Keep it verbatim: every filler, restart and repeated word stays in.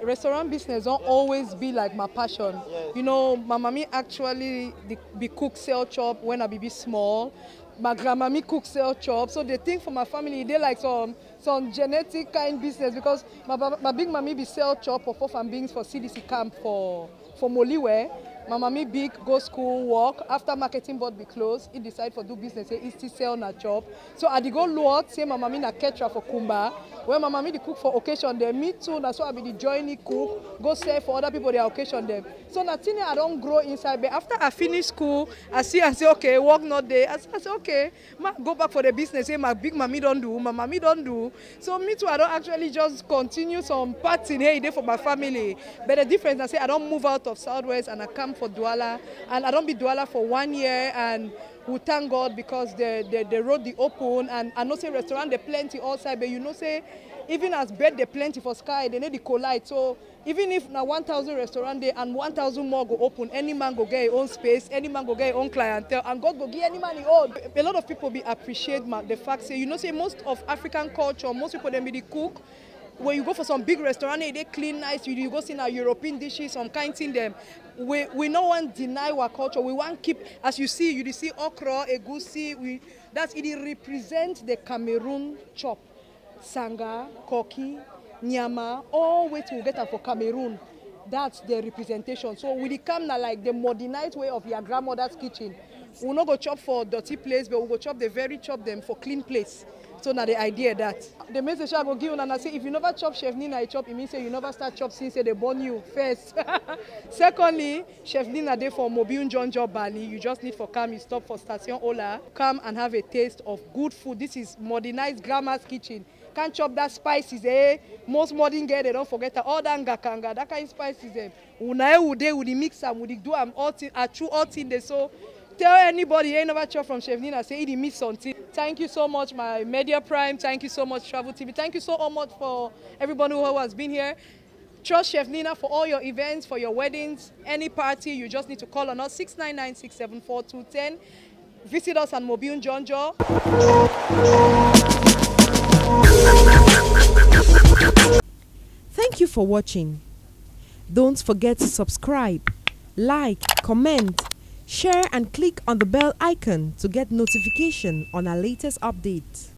restaurant business don't always be like my passion. Yes. You know, my mommy actually the, be cook sell chop when I be, be small. My grandmammy cook sell chop. So the thing for my family, they like some some genetic kind business because my, my big mommy be sell chop for four and beans for C D C camp for, for Moliwe. My mommy big go school work after marketing board be closed. He decide for do business. He still sell na chop. So I go Lord say my mommy na caterer for Kumba. When my mommy the cook for occasion them, me too. That's why I be the joining cook. Go serve for other people their occasion them. So nothing I don't grow inside. But after I finish school, I see and say okay, work not there. I say, I say okay, ma go back for the business. Say my big mommy don't do, my mommy don't do. So me too. I don't actually just continue some parts in here for my family. But the difference I say I don't move out of Southwest and I come for Douala, and I don't be Douala for one year, and we thank God because the the, the road the open, and I know say restaurant they plenty outside, but you know say even as bed they plenty for Sky, they need the collide. So even if now one thousand restaurant there and one thousand more go open, any man go get his own space, any man go get his own clientele, and God go give any man his own. A lot of people be appreciate the fact say you know say most of African culture, most people they be the cook. When you go for some big restaurant, they clean nice. You, you go see now European dishes, some kind thing them. We we no want deny our culture. We want keep, as you see, you see okra, egusi. We that's it represents the Cameroon chop, sanga, koki, nyama. All way to get for Cameroon. That's the representation. So we come now like the modernized way of your grandmother's kitchen. We no go chop for dirty place, but we go chop the very chop them for clean place. So now the idea that the message I go give you and I say if you never chop Chef Nina a chop, it means say you never start chop since they born you first. Secondly, Chef Nina dey for Mobile Jonjo Bali. You just need for come, you stop for Station Ola, come and have a taste of good food. This is modernized grandma's kitchen. Can't chop that spices, eh? Most modern girl they don't forget that all that ngakanga, that kind of spices, eh? Una would they would mix them, would do am all thing, a true all thing they so. Tell anybody you ain't never chop from Chef Nina, say he miss something. Thank you so much, my Media Prime. Thank you so much, Travel T V. Thank you so much for everybody who has been here. Trust Chef Nina for all your events, for your weddings, any party. You just need to call on us six nine nine, six seven four, two one zero. Visit us at Mobile Jonjo. Thank you for watching. Don't forget to subscribe, like, comment, share and click on the bell icon to get notification on our latest updates.